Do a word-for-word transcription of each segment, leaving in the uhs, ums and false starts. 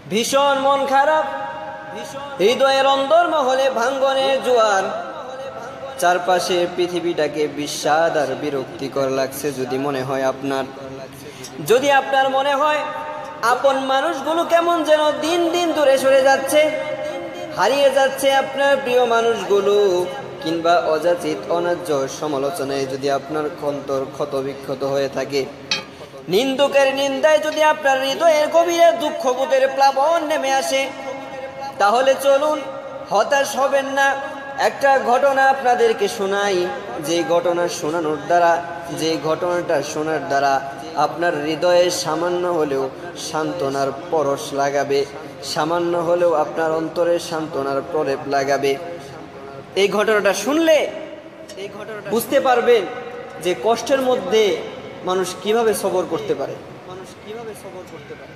ভীষণ মন খারাপ, হৃদয়ের অন্দরমহলে ভাঙ্গনের জোয়ার, চারপাশে পৃথিবীটাকে বিষাদ আর বিরক্তিকর লাগছে। যদি মনে হয় আপনার যদি আপনার মনে হয় আপন মানুষগুলো কেমন যেন দিন দিন দূরে সরে যাচ্ছে, হারিয়ে যাচ্ছে আপনার প্রিয় মানুষগুলো, কিংবা অযাচিত অন্যায্য সমালোচনায় যদি আপনার অন্তর ক্ষতবিক্ষত হয়ে থাকে, নিন্দুকের নিন্দায় যদি আপনার হৃদয়ের গভীরে দুঃখবোধের প্লাবন নেমে আসে, তাহলে চলুন, হতাশ হবেন না। একটা ঘটনা আপনাদেরকে শোনাই, যে ঘটনা শোনানোর দ্বারা যে ঘটনাটা শোনার দ্বারা আপনার হৃদয়ে সামান্য হলেও সান্ত্বনার পরশ লাগাবে, সামান্য হলেও আপনার অন্তরে সান্ত্বনার প্রলেপ লাগাবে। এই ঘটনাটা শুনলে এই ঘটনাটা বুঝতে পারবেন যে কষ্টের মধ্যে মানুষ কিভাবে সবর করতে পারে মানুষ কিভাবে সবর করতে পারে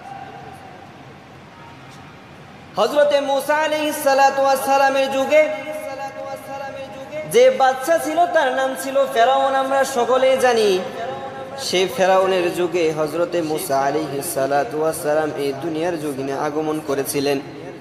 হযরতে মুসা আলাইহিস সালাতু ওয়াস সালামের যুগে যে বাদশা ছিল তার নাম ছিল ফেরাউন। আমরা সকলেই জানি সেই ফেরাউনের যুগে হযরতে মুসা আলাইহিস সালাতু ওয়াস সালাম এই দুনিয়ার জমিনে আগমন করেছিলেন।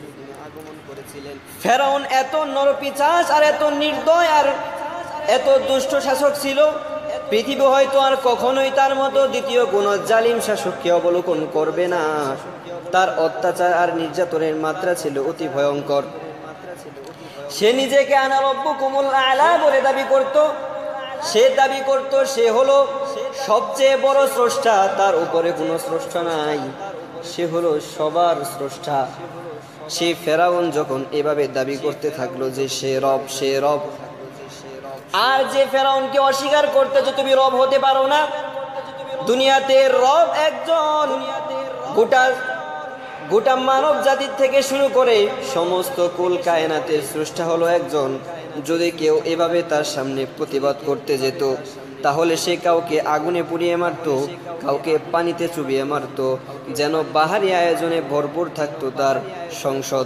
ফেরাউন এত নরপিশাচ আর এত নির্দয় আর এত দুষ্ট শাসক ছিল, পৃথিবী হয়তো আর কখনোই তার মতো দ্বিতীয় কোনো জালিম শাসককে অবলোকন করবে না। তার অত্যাচার আর নির্যাতনের মাত্রা ছিল অতি ভয়ঙ্কর। সে নিজেকে আনা রব্বুকুমুল আ'লা বলে দাবি করত। সে দাবি করত সে হলো সবচেয়ে বড় স্রষ্টা, তার উপরে কোনো স্রষ্টা নাই, সে হলো সবার স্রষ্টা। সেই ফেরাউন যখন এভাবে দাবি করতে থাকলো যে সে রব সে রব আর যে ফেরাউনকে অস্বীকার করতে যে তুমি রব হতে পারো না, দুনিয়াতে রব একজন, গোটা গোটা মানব জাতির থেকে শুরু করে সমস্ত কুল কায়নাতের স্রষ্টা হলো একজন। যদি কেউ এভাবে তার সামনে প্রতিবাদ করতে যেত, তাহলে সে কাউকে আগুনে পুড়িয়ে মারত, কাউকে পানিতে চুবিয়ে মারত, যেন বাহারি আয়োজনে ভরপুর থাকতো তার সংসদ।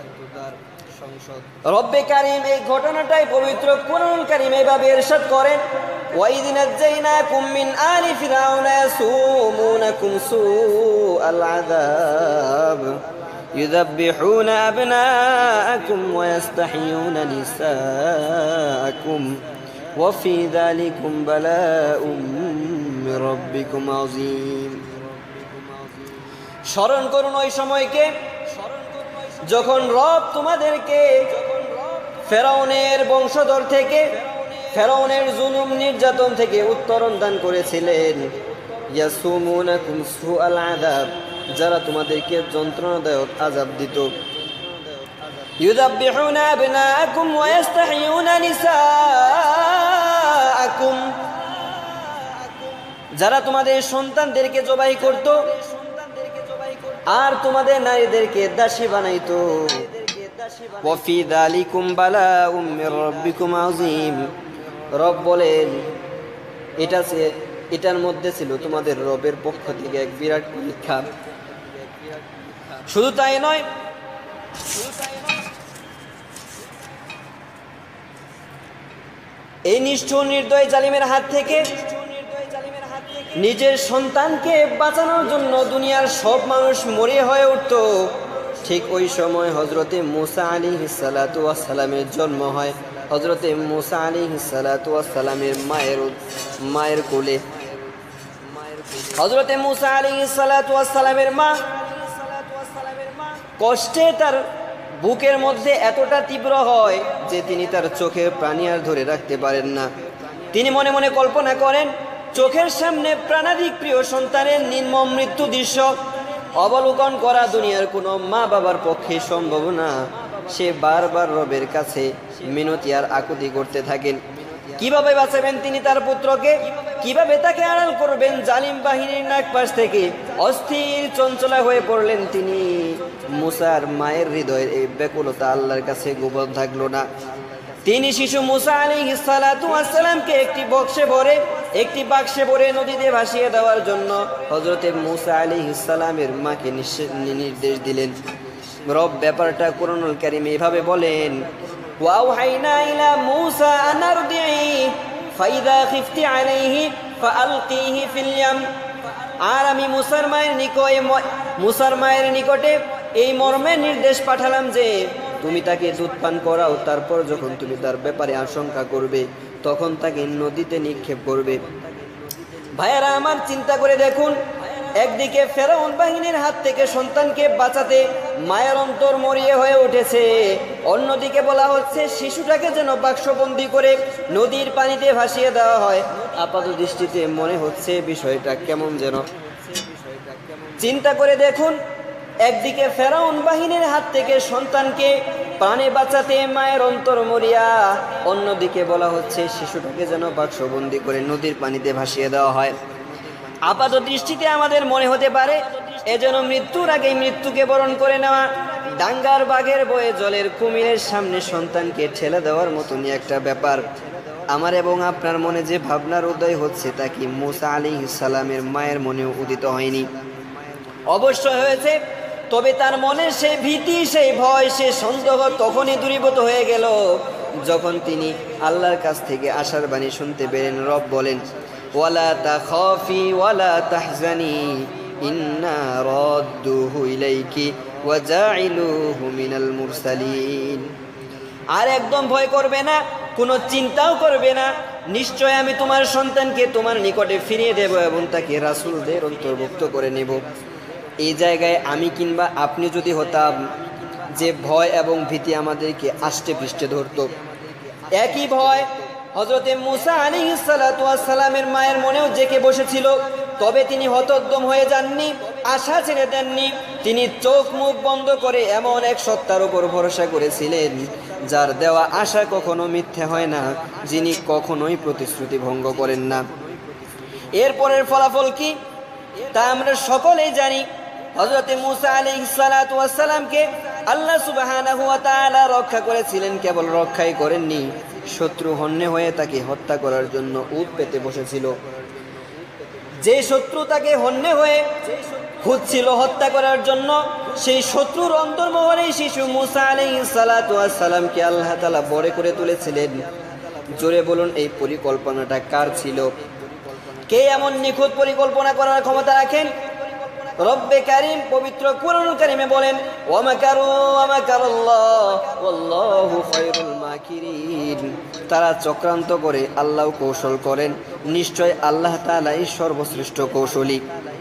রব্বে কারীম এই ঘটনাটাই পবিত্র কুরআনুল কারীম এইভাবে ইরশাদ করেন, ওয়াইদ নাজ্জাইনাকুম মিন আলি ফিরআউনা ইয়াসুমুনাকুম সুআল আযাব ইউযাব্বিহুনা আবনাআকুম ওয়া ইস্তাহইয়ুনা নিসাআকুম ওয়া ফি যালিকুম বালাউম মির রাব্বিকুম আযীম। স্মরণ করুন ওই সময়কে যখন রব তোমাদেরকে ফেরাউনের বংশধর থেকে, ফেরাউনের জুলুম নির্যাতন থেকে উত্তরণ দান করেছিলেন। ইয়াসুমুনাকুম সুআল আযাব, যারা তোমাদেরকে যন্ত্রণাদায়ক আযাব দিত। ইউযাব্বিহুনা আবনাআকুম ওয়া ইস্তাহইয়ুনা নিসাআকুম, যারা তোমাদের সন্তানদেরকে জবাই করত আর তোমাদের নারীদেরকে দাসী বানাইতো। ওয়া ফি যালিকুম বালাউম মির রাব্বিকুম আযীম, রব বলেন এটা সে এটার মধ্যে ছিল তোমাদের রবের পক্ষ থেকে এক বিরাট পরীক্ষা। শুধু তাই নয়, এই নিষ্ঠুর নির্দয় জালিমের হাত থেকে নিজের সন্তানকে বাঁচানোর জন্য দুনিয়ার সব মানুষ মরিয়া হয়ে উঠত। ঠিক ওই সময় হযরতে মুসা আলাইহিস সালাতু ওয়াস সালামের জন্ম হয়। হযরতে মুসা আলাইহিস সালাতু ওয়াস সালামের মায়ের মায়ের কোলে হযরতে মুসা আলাইহিস সালাতু ওয়াস সালামের মা কষ্টে তার বুকের মধ্যে এতটা তীব্র হয় যে তিনি তার চোখের পানি আর ধরে রাখতে পারেন না। তিনি মনে মনে কল্পনা করেন, চোখের সামনে প্রাণাধিক প্রিয় সন্তানের নির্মম মৃত্যু দৃশ্য অবলোকন করা দুনিয়ার কোনো মা বাবার পক্ষে সম্ভব না। সে বারবার রবের কাছে মিনতি আর আকুতি করতে থাকেন। কিভাবে বাঁচাবেন তিনি তার পুত্রকে, কিভাবে তাকে আড়াল করবেন জালিম বাহিনীর নাগপাশ থেকে। অস্থির চঞ্চলা হয়ে পড়লেন তিনি। মুসার মায়ের হৃদয়ের এই ব্যাকুলতা আল্লাহর কাছে গোপন থাকলো না। তিনি শিশু মুসা আলাইহিস সালাতু ওয়াস সালামকে একটি বক্সে ভরে একটি বাক্সে ভরে নদীতে ভাসিয়ে দেওয়ার জন্য হযরতে মুসা আলাইহিস সালামের মাকে নির্দেশ দিলেন। রব ব্যাপারটা কুরআনুল কারীমে এভাবে বলেন, ওয়াওহাইনা ইলা মুসা আন আরদিহি ফাইযা খিফতি আলাইহি ফাআলকিহি ফিল ইয়াম আর আমি মুসার মায়ের নিকটে মুসার মায়ের নিকটে এই মর্মে নির্দেশ পাঠালাম যে তুমি তাকে দুধ পান করাও, তারপর যখন তুমি তার ব্যাপারে আশঙ্কা করবে তখন তাকে নদীতে নিক্ষেপ করবে। ভাইয়েরা আমার, চিন্তা করে দেখুন, একদিকে ফেরাউন বাহিনীর হাত থেকে সন্তানকে বাঁচাতে মায়ের অন্তর মরিয়ে হয়ে উঠেছে, অন্যদিকে বলা হচ্ছে শিশুটাকে যেন বাক্সবন্দি করে নদীর পানিতে ভাসিয়ে দেওয়া হয়। আপাত দৃষ্টিতে মনে হচ্ছে বিষয়টা কেমন যেন। চিন্তা করে দেখুন, একদিকে ফেরাউন বাহিনীর হাত থেকে সন্তানকে প্রাণে বাঁচাতে মায়ের অন্তর মরিয়া, অন্যদিকে বলা হচ্ছে শিশুটাকে যেন বাক্সবন্দি করে নদীর পানিতে ভাসিয়ে দেওয়া হয়। আপাত দৃষ্টিতে আমাদের মনে হতে পারে এজন্য মৃত্যুর আগেই মৃত্যুকে বরণ করে নেওয়া, ডাঙ্গার বাঘের বয়ে জলের কুমিরের সামনে সন্তানকে ঠেলে দেওয়ার মতনই একটা ব্যাপার। আমার এবং আপনার মনে যে ভাবনার উদয় হচ্ছে তা কি মুসা আলাইহিস সালামের মায়ের মনেও উদিত হয়নি? অবশ্যই হয়েছে, তবে তার মনে সেই ভীতি, সেই ভয়, সেই সন্দেহ তখনই দূরীভূত হয়ে গেল যখন তিনি আল্লাহর কাছ থেকে আশার বাণী শুনতে পেলেন। রব বলেন, ওয়ালা তাখাফি ওয়ালা তাহজানি ইন্না রাদ্দুহু ইলাইকি ওয়া জাইলুহু মিনাল মুরসালিন। আর একদম ভয় করবে না, কোনো চিন্তাও করবে না, নিশ্চয় আমি তোমার সন্তানকে তোমার নিকটে ফিরিয়ে দেব এবং তাকে রাসূলদের অন্তর্ভুক্ত করে নেব। এই জায়গায় আমি কিংবা আপনি যদি হতাম যে ভয় এবং ভীতি আমাদেরকে আষ্টে পৃষ্ঠে ধরত, একই ভয় হযরতে মুসা আলাইহিস সালাতু ওয়াস সালামের মায়ের মনেও জেঁকে বসেছিল। তবে তিনি হতোদ্যম হয়ে যাননি, আশা ছেড়ে দেননি। তিনি চোখ মুখ বন্ধ করে এমন এক সত্তার উপর ভরসা করেছিলেন যার দেওয়া আশা কখনো মিথ্যে হয় না, যিনি কখনোই প্রতিশ্রুতি ভঙ্গ করেন না। এরপরের ফলাফল কি তা আমরা সকলেই জানি। হযরতে মুসা আলাইহিস সালাতু ওয়াস সালামকে আল্লাহ সুবহানাহু ওয়া তাআলা রক্ষা করেছিলেন, কেবল রক্ষাই করেননি, শত্রু হন্যে হয়ে তাকে হত্যা করার জন্য উট পেতে বসেছিল। যে শত্রু তাকে হন্যে হয়ে খুঁজছিল হত্যা করার জন্য, সেই শত্রুর অন্তর্মহলেই শিশু মুসা আলাইহিস সালাতু ওয়াস সালামকে আল্লাহ তাআলা বড় করে তুলেছিলেন। জোরে বলুন, এই পরিকল্পনাটা কার ছিল? কে এমন নিখুঁত পরিকল্পনা করার ক্ষমতা রাখেন? রব্বে কারীম পবিত্র কুরআনুল কারীমে বলেন, ওয়া মাকারু ওয়া মাকারাল্লাহ ওয়াল্লাহু খায়রুল মাকিরিন। তারা চক্রান্ত করে, আল্লাহ কৌশল করেন, নিশ্চয় আল্লাহ তাআলাই সর্বশ্রেষ্ঠ কৌশলী।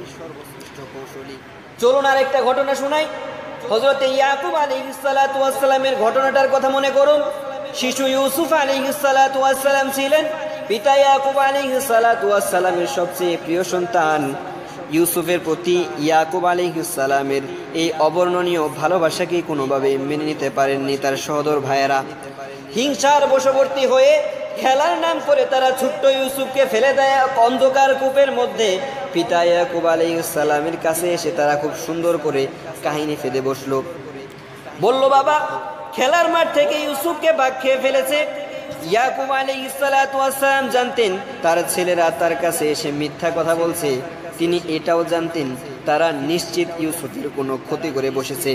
চলুন আরেকটা ঘটনা শোনাই। হযরতে ইয়াকুব আলাইহিস সালাতু ওয়াস সালামের ঘটনাটার কথা মনে করুন। শিশু ইউসুফ আলাইহিস সালাতু ওয়াস সালাম ছিলেন পিতা ইয়াকুব আলাইহিস সালাতু ওয়াস সালামের সবচেয়ে প্রিয় সন্তান। ইউসুফের প্রতি ইয়াকুব আলাইহিস সালামের এই অবর্ণনীয় ভালোবাসাকে কোনোভাবে মেনে নিতে পারেননি তার সহোদর ভাইয়েরা। হিংসার বশবর্তী হয়ে খেলার নাম করে তারা ছোট্ট ইউসুফকে ফেলে দেয় অন্ধকার কূপের মধ্যে। পিতা ইয়াকুব আলাইহিস সালামের কাছে এসে তারা খুব সুন্দর করে কাহিনী ফেলে বসলো। বলল, বাবা, খেলার মাঠ থেকে ইউসুফকে বাঘ খেয়ে ফেলেছে। ইয়াকুব আলাইহিস সালাতু ওয়াস সালাম জানতেন তার ছেলেরা তার কাছে এসে মিথ্যা কথা বলছে। তিনি এটাও জানতেন তারা নিশ্চিত ইউসুফের কোনো ক্ষতি করে বসেছে।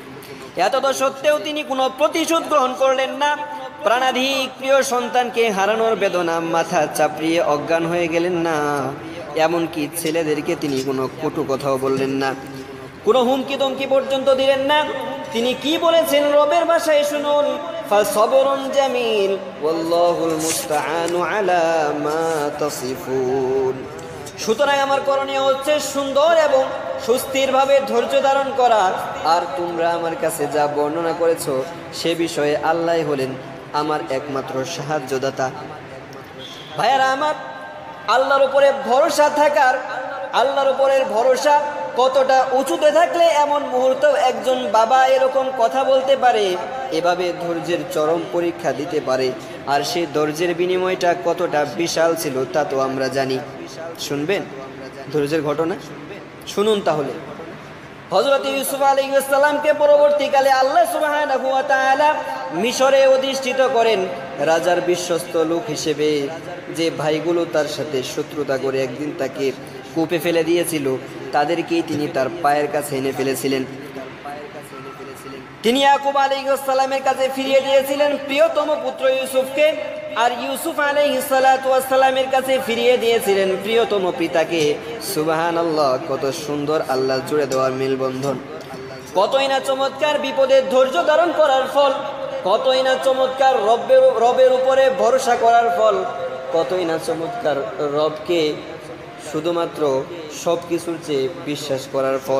এতদ সত্ত্বেও তিনি কোনো প্রতিশোধ গ্রহণ করলেন না। প্রাণাধিক প্রিয় সন্তানকে হারানোর বেদনা মাথা চাপড়িয়ে অজ্ঞান হয়ে গেলেন না। এমনকি ছেলেদেরকে তিনি কোনো কটু কথাও বললেন না, কোনো হুমকি দমকি পর্যন্ত দিলেন না। তিনি কি বলেছেন রবের ভাষায় শুনুন, ফাসবরুন জামিল ওয়াল্লাহুল মুস্তাআনু আলা মা তাসিফুন। সুতরাং আমার করণীয় হচ্ছে সুন্দর এবং সুস্থিরভাবে ধৈর্য ধারণ করা। আর তোমরা আমার কাছে যা বর্ণনা করেছো সে বিষয়ে আল্লাহ হলেন আমার একমাত্র সাহায্যদাতা। ভাইয়ারা আমার, আল্লাহর উপরে ভরসা থাকার, আল্লাহর উপরের ভরসা কতটা উঁচুতে থাকলে এমন মুহূর্ত একজন বাবা এরকম কথা বলতে পারে, এভাবে ধৈর্যের চরম পরীক্ষা দিতে পারে। আর সেই ধৈর্যের বিনিময়টা কতটা বিশাল ছিল তা তো আমরা জানি। শুনবেন ধৈর্যের ঘটনা? শুনুন তাহলে। হযরত ইউসুফ আলাইহিস সালামকে পরবর্তীকালে আল্লাহ সুবহানাহু ওয়া তাআলা মিশরে অধিষ্ঠিত করেন রাজার বিশ্বস্ত লোক হিসেবে। যে ভাইগুলো তার সাথে শত্রুতা করে একদিন তাকে কূপে ফেলে দিয়েছিল, তাদেরকেই তিনি তার পায়ের কাছে এনে ফেলেছিলেন। তিনি ইয়াকুব আলাইহিস সালামের কাছে ফিরিয়ে দিয়েছিলেন প্রিয়তম পুত্র ইউসুফকে, আর ইউসুফ আলাইহিস সালাতু ওয়াস সালামের কাছে ফিরিয়ে দিয়েছিলেন প্রিয়তম পিতাকে। সুবহানাল্লাহ, কত সুন্দর আল্লাহ জুড়ে দেওয়ার মেলবন্ধন, কতই না চমৎকার বিপদের ধৈর্য ধারণ করার ফল, কতই না চমৎকার রবের রবের উপরে ভরসা করার ফল, কতই না চমৎকার রবকে শুধুমাত্র সব কিছুর চেয়ে বিশ্বাস করার ফল।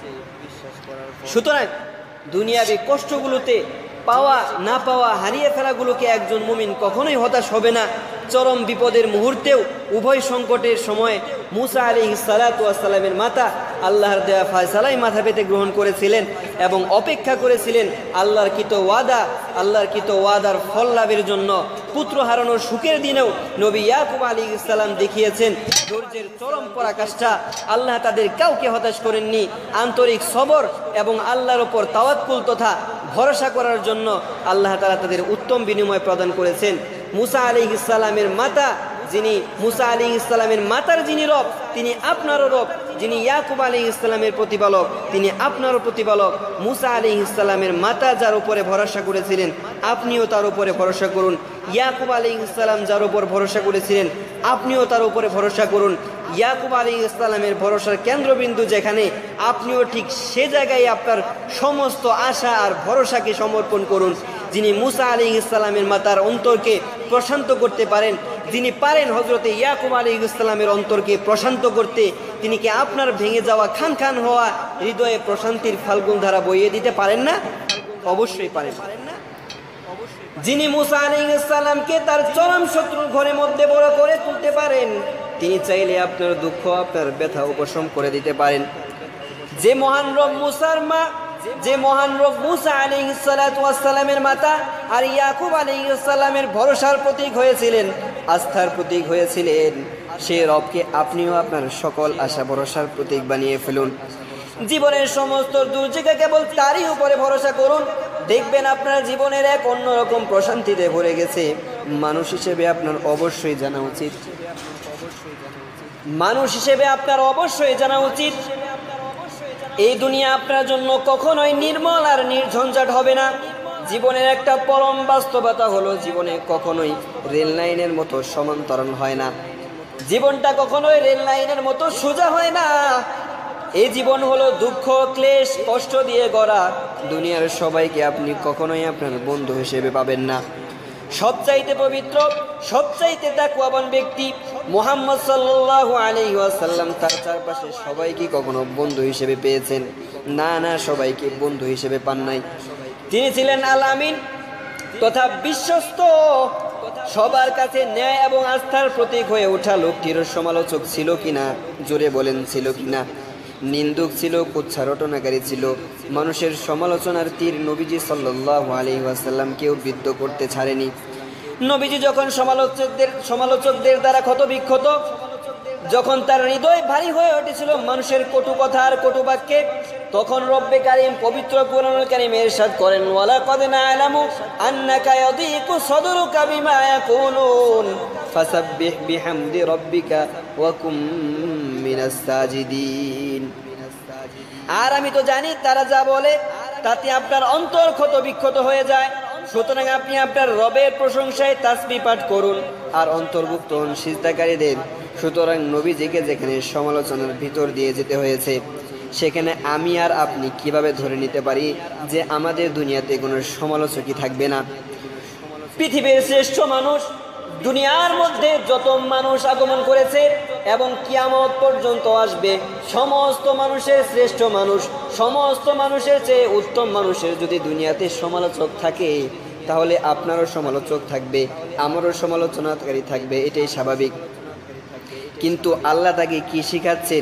সুতরাং দুনিয়াবি কষ্টগুলোতে পাওয়া না পাওয়া হারিয়ে ফেলাগুলোকে একজন মুমিন কখনোই হতাশ হবে না। চরম বিপদের মুহূর্তেও উভয় সংকটের সময় মুসা আলাইহিস সালাতু ওয়াস সালামের মাতা আল্লাহর দেয়া ফয়সালাই মাথা পেতে গ্রহণ করেছিলেন এবং অপেক্ষা করেছিলেন আল্লাহর কৃত ওয়াদা আল্লাহর কৃত ওয়াদার ফল লাভের জন্য। পুত্র হারানোর সুখের দিনেও নবী ইয়াকুব আলাইহিস সালাম দেখিয়েছেন ধৈর্যের চরম পরাকাষ্ঠা। আল্লাহ তাদের কাউকে হতাশ করেননি। আন্তরিক সবর এবং আল্লাহর ওপর তাওয়াক্কুল তথা ভরসা করার জন্য আল্লাহ তাআলা তাদের উত্তম বিনিময় প্রদান করেছেন। মুসা আলাইহিস সালামের মাতা যিনি মুসা আলাইহিস সালামের মাতার যিনি রব, তিনি আপনারও রব। যিনি ইয়াকুব আলাইহিস সালামের প্রতিপালক, তিনি আপনারও প্রতিপালক। মুসা আলাইহিস সালামের মাতা যার উপরে ভরসা করেছিলেন, আপনিও তার উপরে ভরসা করুন। ইয়াকুব আলাইহিস সালাম যার উপর ভরসা করেছিলেন, আপনিও তার উপরে ভরসা করুন। ইয়াকুব আলাইহিস সালামের ভরসার কেন্দ্রবিন্দু যেখানে, আপনিও ঠিক সে জায়গায় আপনার সমস্ত আশা আর ভরসাকে সমর্পণ করুন। যিনি মুসা আলাইহিস সালামের মাতার অন্তরকে প্রশান্ত করতে পারেন, যিনি পারেন হযরতে ইয়াকুব আলাইহিস সালামের অন্তরকে প্রশান্ত করতে, তিনি কি আপনার ভেঙে যাওয়া খান খান হওয়া হৃদয়ে প্রশান্তির ফাল্গুন ধারা বইয়ে দিতে পারেন না? অবশ্যই পারেন। যিনি মুসা আলাইহিস সালামকে তার চরম শত্রুর ঘরের মধ্যে বড় করে তুলতে পারেন, তিনি চাইলে আপনার দুঃখ আপনার ব্যথা উপশম করে দিতে পারেন। যে মহান রব মুসার মা যে মহান রব মুসা আলাইহিস সালাতু ওয়াস সালামের মাতা আর ইয়াকুব আলাইহিস সালামের ভরসার প্রতীক হয়েছিলেন, আস্থার প্রতীক হয়েছিলেন, সে রবকে আপনিও আপনার সকল আশা ভরসার প্রতীক বানিয়ে ফেলুন। জীবনের সমস্ত দুর্যোগে কেবল তারই উপরে ভরসা করুন, দেখবেন আপনার জীবনের এক অন্যরকম প্রশান্তিতে ভরে গেছে। মানুষ হিসেবে আপনার অবশ্যই জানা উচিত মানুষ হিসেবে আপনার অবশ্যই জানা উচিত এই দুনিয়া আপনার জন্য কখনোই নির্মল আর নির্ঝঞ্ঝাট হবে না। জীবনের একটা পরম বাস্তবতা হলো, জীবনে কখনোই রেল লাইনের মতো সমান্তরাল হয় না। জীবনটা কখনোই রেল লাইনের মতো সোজা হয় না। এই জীবন হলো দুঃখ, ক্লেশ, কষ্ট দিয়ে গড়া। দুনিয়ার সবাইকে আপনি কখনোই আপনার বন্ধু হিসেবে পাবেন না। সবচাইতে পবিত্র, সবচাইতে তাকওয়াবান ব্যক্তি মুহাম্মদ সাল্লাল্লাহু আলাইহি ওয়াসাল্লাম তার চারপাশে সবাইকে কখনো বন্ধু হিসেবে পেয়েছেন? না না, সবাইকে বন্ধু হিসেবে পান নাই। তিনি ছিলেন আল আমিন তথা বিশ্বস্ত, সবার কাছে ন্যায় এবং আস্থার প্রতীক হয়ে ওঠা লোকটির সমালোচক ছিল কিনা? জোরে বলেন, ছিল কিনা? নিন্দুক ছিল, কুচ্ছা রটনাকারী ছিল। মানুষের সমালোচনার তীর নবীজি সাল্লাল্লাহু আলাইহি ওয়াসাল্লামকেও বিদ্ধ করতে ছাড়েনি। নবীজি যখন সমালোচকদের সমালোচকদের দ্বারা ক্ষতবিক্ষত, যখন তার হৃদয় ভারী হয়ে উঠেছিল মানুষের কটু কথা আর কটু বাক্যে, তখন রব্বে কারীম পবিত্র কোরআনুল কারীমে ইরশাদ করেন, ওয়ালাকাদ না'লামু আন্নাকা ইয়াদীকু সাদরুকা বিমা ইয়াকুলুন ফাসাব্বিহ বিহামদি রাব্বিকা ওয়া কুম মিনাস সাজিদিন। আর আমি তো জানি তারা যা বলে তাতে আপনার অন্তর ক্ষত বিক্ষত হয়ে যায়। সুতরাং আপনি আপনার রবের প্রশংসায় তাসবিহ পাঠ করুন আর অন্তর্ভুক্ত হন সিজদাকারীদের। সুতরাং নবীজিকে যেখানে সমালোচনার ভিতর দিয়ে যেতে হয়েছে, সেখানে আমি আর আপনি কিভাবে ধরে নিতে পারি যে আমাদের দুনিয়াতে কোনো সমালোচকই থাকবে না? পৃথিবীর শ্রেষ্ঠ মানুষ, দুনিয়ার মধ্যে যত মানুষ আগমন করেছে এবং কিয়ামত পর্যন্ত আসবে, সমস্ত মানুষের শ্রেষ্ঠ মানুষ, সমস্ত মানুষের চেয়ে উত্তম মানুষের যদি দুনিয়াতে সমালোচক থাকে, তাহলে আপনারও সমালোচক থাকবে, আমারও সমালোচনাকারী থাকবে, এটাই স্বাভাবিক। কিন্তু আল্লাহ তাকে কি শিখাচ্ছেন?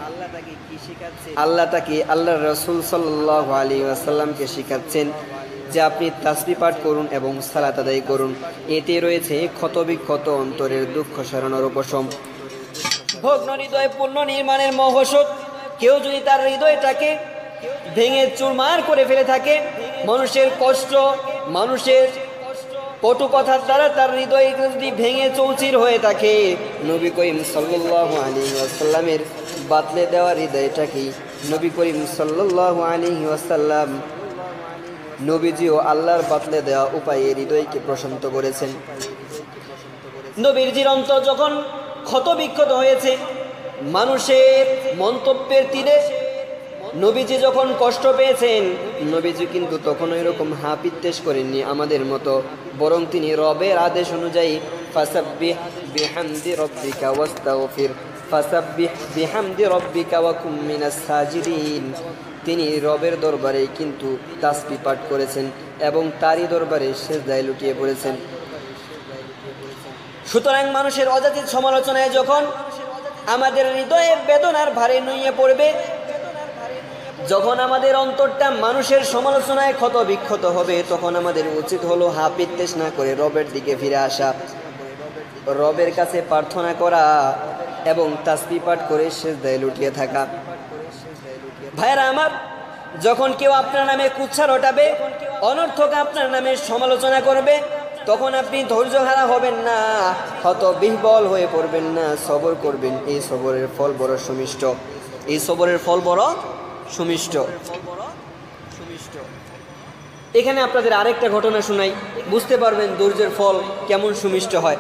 আল্লাহ তাকে আল্লাহ রাসূল সাল্লাল্লাহু আলাইহি ওয়াসাল্লামকে শিখাচ্ছেন যে আপনি তাসবিহ পাঠ করুন এবং সালাত আদায় করুন। এতে রয়েছে ক্ষতবিক্ষত অন্তরের দুঃখ সরানোর উপশম। ভগ্ন হৃদয় পূর্ণ নির্মাণের মহৌষধ। কেউ যদি তার হৃদয়টাকে ভেঙে চুরমার করে ফেলে থাকে, মানুষের কষ্ট, মানুষের কটু কথার দ্বারা তার হৃদয় যদি ভেঙে চৌচির হয়ে থাকে, নবী করিম সাল্লাল্লাহু আলাইহি ওয়াসাল্লামের বাতলে দেওয়া হৃদয়টাকে নবী করিম সাল্লাল্লাহু আলাইহি ওয়াসাল্লাম নবীজিও আল্লাহর বাতলে দেওয়া উপায়ে হৃদয়কে প্রশান্ত করেছেন। নবীজির অন্তর যখন ক্ষত বিক্ষত হয়েছে মানুষের মন্তব্যের তীরে, নবীজি যখন কষ্ট পেয়েছেন, নবীজি কিন্তু তখন এরকম হাপিত্তেশ করেননি আমাদের মতো, বরং তিনি রবের আদেশ অনুযায়ী ফাসাব্বিহ বিহামদি রব্বিকা ওয়াস্তাগফির ফাসাব্বিহ বিহামদি রব্বিকা ওয়া কুম মিনাস সাজিদিন, তিনি রবের দরবারে কিন্তু তাসবিহ পাঠ করেছেন এবং তারই দরবারে সিজদায় লুটিয়ে পড়েছেন। সুতরাং মানুষের অযাচিত সমালোচনায় যখন আমাদের হৃদয়ে বেদনার ভারে নুয়ে পড়বে, যখন আমাদের অন্তরটা মানুষের সমালোচনায় ক্ষত বিক্ষত হবে, তখন আমাদের উচিত হলো হাপিত্তেশ না করে রবের দিকে ফিরে আসা, রবের কাছে প্রার্থনা করা এবং তাসবিহ পাঠ করে সিজদায় লুটিয়ে থাকা। ভাইরা আমার, যখন কেউ আপনার নামে কুৎসা রটাবে, অনর্থক আপনার নামে সমালোচনা করবে, তখন আপনি ধৈর্যহারা হবেন না, হত বিহ্বল হয়ে পড়বেন না, সবর করবেন। এই সবরের ফল বড় সুমিষ্ট, এই সবরের ফল বড় সুমিষ্ট। এখানে আপনাদের আরেকটা ঘটনা শোনাই, বুঝতে পারবেন ধৈর্যের ফল কেমন সুমিষ্ট হয়।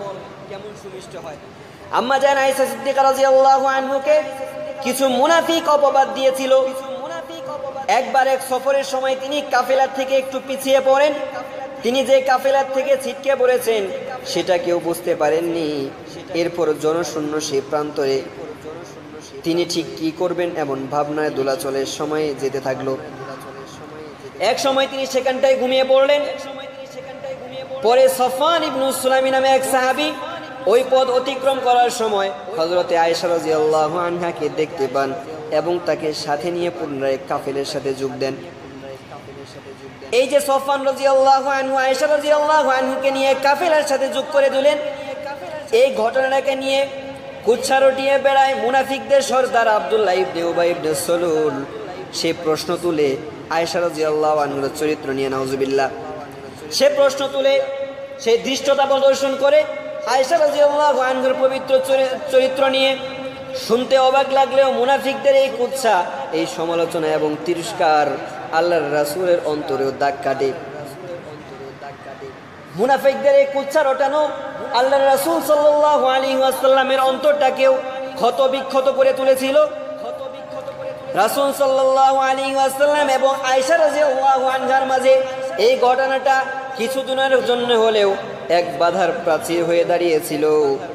আম্মা জান আয়েশা সিদ্দিকা রাদিয়াল্লাহু আনহুকে কিছু মুনাফিক অপবাদ দিয়েছিল। একবার এক সফরের সময় তিনি কাফেলার থেকে একটু পিছিয়ে পড়েন। তিনি যে কাফেলার থেকে ছিটকে পড়েছেন সেটা কেউ বুঝতে পারেননি। এরপর জনশূন্য সে প্রান্তরে তিনি ঠিক কি করবেন এমন ভাবনায় দোলাচলের সময় যেতে থাকলো। এক সময় তিনি সেখানটায় ঘুমিয়ে পড়লেন। পরে সফওয়ান ইবনে সুলাইম নামে এক সাহাবী ওই পথ অতিক্রম করার সময় হযরতে আয়েশা রাদিয়াল্লাহু আনহাকে দেখতে পান এবং তাকে সাথে নিয়ে পুনরায় কাফেলার সাথে যোগ দেন। এই যে সফওয়ান রাদিয়াল্লাহু আনহু আয়েশা রাদিয়াল্লাহু আনহুকে নিয়ে কাফেলার সাথে যোগ করে দিলেন, এই ঘটনাটাকে নিয়ে কুৎসা রটিয়ে বেড়ায় মুনাফিকদের সর্দার আব্দুল্লাহ ইবনে উবাই ইবনে সালুল। সে প্রশ্ন তুলে আয়েশা রাদিয়াল্লাহু আনহার চরিত্র নিয়ে, নাউজুবিল্লাহ, সে প্রশ্ন তুলে সেই দৃষ্টতা প্রদর্শন করে আয়েশা রাদিয়াল্লাহু আনহার পবিত্র চরিত্র নিয়ে। শুনতে অবাক লাগলেও মুনাফিকদের এই কুৎসা, এই সমালোচনা এবং তিরস্কার আল্লাহর রাসূলের অন্তরেও দাগ কাটে। মুনাফিকদের এই কুৎসা রটানো আল্লাহর রাসূল সাল্লাল্লাহু আলাইহি ওয়াসাল্লামের অন্তরটাকেও ক্ষত বিক্ষত করে তুলেছিল। রাসূল সাল্লাল্লাহু আলাইহি ওয়াসাল্লাম এবং আয়েশা রাদিয়াল্লাহু আনহার মাঝে এই ঘটনাটা কিছুদিনের জন্য হলেও এক বাধার প্রাচীর হয়ে দাঁড়িয়েছিল।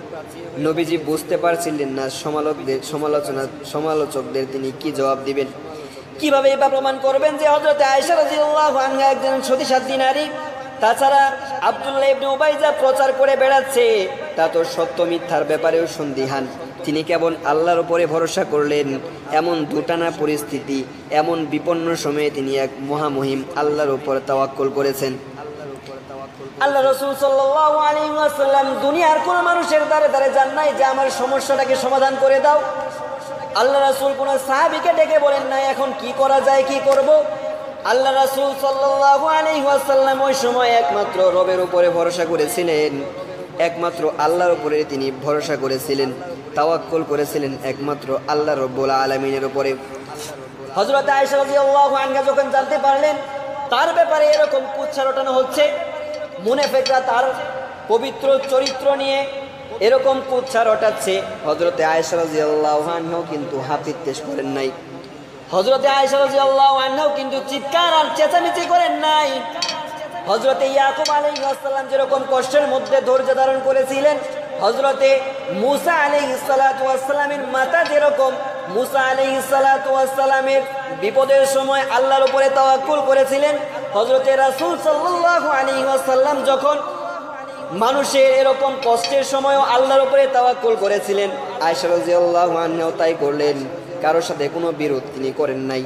নবীজি বুঝতে পারছিলেন না সমালোচকদের সমালোচনা সমালোচকদের তিনি কি জবাব দিবেন, কিভাবে এটা প্রমাণ করবেন যে হযরত আয়েশা রাদিয়াল্লাহু আনহা একজন সতীসাধ্বী নারী। তাছাড়া আব্দুল্লাহ ইবনে উবাই যা প্রচার করে বেড়াচ্ছে তা তো সত্য মিথ্যার ব্যাপারেও সন্দিহান। তিনি কেবল আল্লাহর উপরে ভরসা করলেন। এমন দুটানা পরিস্থিতি, এমন বিপন্ন সময়ে তিনি এক মহামহিম আল্লাহর উপর তাওয়াক্কুল করেছেন। আল্লাহ রাসূল সাল্লাল্লাহু আলাইহি ওয়াসাল্লাম দুনিয়ার কোন মানুষের দ্বারে দ্বারে যান নাই যে আমার সমস্যাটাকে সমাধান করে দাও। আল্লাহ রাসূল কোন সাহাবীকে ডেকে বলেন নাই এখন কি করা যায়, কি করব। আল্লাহ রাসূল সাল্লাল্লাহু আলাইহি ওয়াসাল্লাম ওই সময় একমাত্র রবের উপরে ভরসা করেছিলেন, একমাত্র আল্লাহর উপরে তিনি ভরসা করেছিলেন, তাওয়াক্কুল করেছিলেন একমাত্র আল্লাহ রাব্বুল আলামিনের উপরে। হযরত আয়েশা রাদিয়াল্লাহু আনহা যখন জানতে পারলেন তার ব্যাপারে এরকম কুৎসা রটানো হচ্ছে, মুনাফিকরা তার পবিত্র চরিত্র নিয়ে এরকম কুৎসা রটাচ্ছে, হযরতে আয়েশা রাদিয়াল্লাহু আনহা কিন্তু হাপিত্তেশ করেন নাই। হযরতে আয়েশা রাদিয়াল্লাহু আনহা কিন্তু চিৎকার আর চেঁচামেচি করেন নাই। হযরতে ইয়াকুব আলাইহিস সালাম যেরকম কষ্টের মধ্যে ধৈর্য ধারণ করেছিলেন, হযরতে মূসা আলাইহিস সালাতু ওয়াস সালামের মাতা যেরকম মূসা আলাইহিস সালাতু ওয়াস সালামের বিপদের সময় আল্লাহর উপরে তাওয়াক্কুল করেছিলেন, হযরতে রাসূল সাল্লাল্লাহু আলাইহি ওয়াসাল্লাম যখন মানুষের এরকম কষ্টের সময়ও আল্লাহর উপরে তাওয়াক্কুল করেছিলেন, আয়েশা রাদিয়াল্লাহু আনহাও তাই করলেন। কারোর সাথে কোনো বিরোধ তিনি করেন নাই,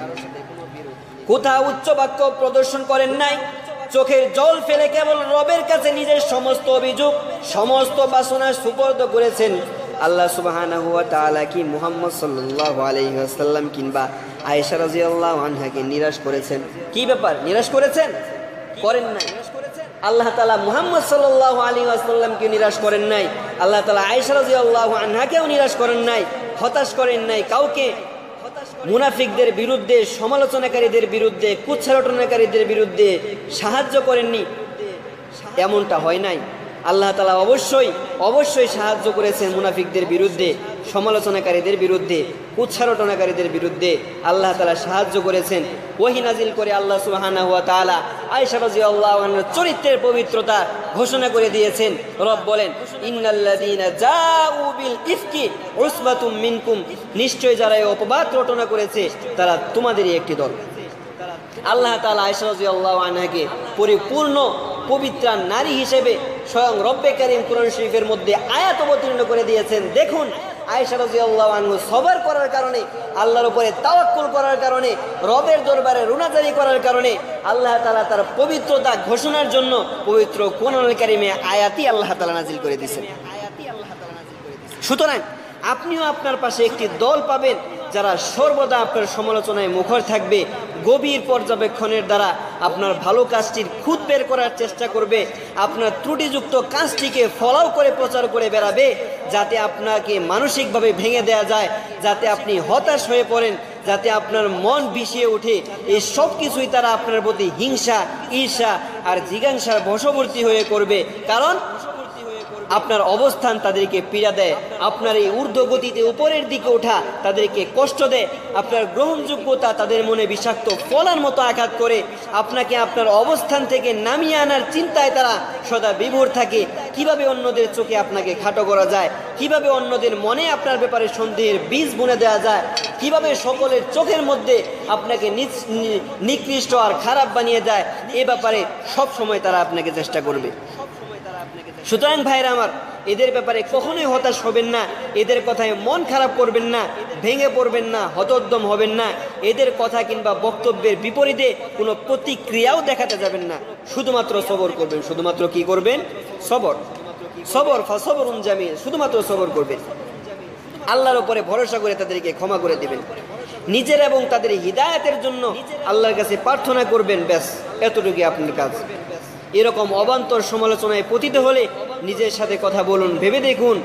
কোথাও উচ্চ বাক্য প্রদর্শন করেন নাই, চোখের জল ফেলে কেবল রবের কাছে নিজের সমস্ত অভিযোগ, সমস্ত বাসনা সুপর্দ করেছেন। আল্লাহ সুবহানাহু ওয়া তাআলা কি মুহাম্মদ সাল্লাল্লাহু আলাইহি ওয়াসাল্লাম কিংবা আয়েশা রাদিয়াল্লাহু আনহাকে নিরাশ করেছেন? কি ব্যাপার, নিরাশ করেছেন? করেন নাই। আল্লাহ তাআলা মুহাম্মদ সাল্লাল্লাহু আলাইহি ওয়াসাল্লামকে নিরাশ করেন নাই, আল্লাহ তাআলা আয়েশা রাদিয়াল্লাহু আনহাকেও নিরাশ করেন নাই, হতাশ করেন নাই কাউকে। হতাশ মুনাফিকদের বিরুদ্ধে, সমালোচনাকারীদের বিরুদ্ধে, কুচ্ছারটনাকারীদের বিরুদ্ধে সাহায্য করেননি, এমনটা হয় নাই। আল্লাহ তাআলা অবশ্যই অবশ্যই সাহায্য করেছেন মুনাফিকদের বিরুদ্ধে, সমালোচনাকারীদের বিরুদ্ধে, কুচ্ছারটনাকারীদের বিরুদ্ধে আল্লাহ তাআলা সাহায্য করেছেন। ওহী নাজিল করে আল্লাহ সুবহানাহু ওয়া তাআলা আয়েশা রাদিয়াল্লাহু আনহার চরিত্রের পবিত্রতা ঘোষণা করে দিয়েছেন। রব বলেন, ইন্নাল্লাযীনা জাউ বিল ইফকি উসবাতুম মিনকুম, নিশ্চয় যারা এই অপবাদ রটনা করেছে তারা তোমাদেরই একটি দল। আল্লাহ তাআলা আয়েশা রাদিয়াল্লাহু আনহাকে পরিপূর্ণ পবিত্রা নারী হিসেবে স্বয়ং রব্বে কারীম কুরআন শরীফের মধ্যে আয়াত অবতীর্ণ করে দিয়েছেন। দেখুন, আয়েশা রাদিয়াল্লাহু আনহা সবর করার কারণে, আল্লাহর উপরে তাওয়াক্কুল করার কারণে, রবের দরবারে রুনাজারি করার কারণে আল্লাহ তাআলা তার পবিত্রতা ঘোষণার জন্য পবিত্র কোরআনুল কারীমে আয়াতই আল্লাহ তাআলা নাজিল করে দিয়েছেন। সুতরাং আপনিও আপনার পাশে একটি দল পাবেন যারা সর্বদা আপনার সমালোচনায় মুখর থাকবে, গভীর পর্যবেক্ষণের দ্বারা আপনার ভালো কাজটির খুঁত বের করার চেষ্টা করবে, আপনার ত্রুটিযুক্ত কাজটিকে ফলাও করে প্রচার করে বেড়াবে, যাতে আপনাকে মানসিকভাবে ভেঙে দেওয়া যায়, যাতে আপনি হতাশ হয়ে পড়েন, যাতে আপনার মন বিষিয়ে ওঠে। এই সব কিছুই তারা আপনার প্রতি হিংসা, ঈর্ষা আর জিজ্ঞাসার বশবর্তী হয়ে করবে, কারণ আপনার অবস্থান তাদেরকে পীড়া দেয়, আপনার এই ঊর্ধ্বগতিতে উপরের দিকে ওঠা তাদেরকে কষ্ট দেয়, আপনার গ্রহণযোগ্যতা তাদের মনে বিষাক্ত ফলার মতো আঘাত করে, আপনাকে আপনার অবস্থান থেকে নামিয়ে আনার চিন্তায় তারা সদা বিভোর থাকে। কিভাবে অন্যদের চোখে আপনাকে খাটো করা যায়, কিভাবে অন্যদের মনে আপনার ব্যাপারে সন্দেহের বীজ বুনে দেওয়া যায়, কিভাবে সকলের চোখের মধ্যে আপনাকে নিকৃষ্ট আর খারাপ বানিয়ে দেয়, এ ব্যাপারে সব সময় তারা আপনাকে চেষ্টা করবে। সুতরাং ভাইরা আমার, এদের ব্যাপারে কখনোই হতাশ হবেন না, এদের কথায় মন খারাপ করবেন না, ভেঙে পড়বেন না, হতোদ্যম হবেন না, এদের কথা কিংবা বক্তব্যের বিপরীতে কোনো প্রতিক্রিয়াও দেখাতে যাবেন না, শুধুমাত্র সবর করবেন। শুধুমাত্র কি করবেন? সবর। সবর ফাসবরুন জামিল, শুধুমাত্র সবর করবেন, আল্লাহর উপরে ভরসা করে তাদেরকে ক্ষমা করে দিবেন, নিজের এবং তাদের হিদায়াতের জন্য আল্লাহর কাছে প্রার্থনা করবেন, ব্যাস এতটুকুই আপনার কাজ। এরকম অবান্তর সমালোচনায় পতিত হলে নিজের সাথে কথা বলুন, ভেবে দেখুন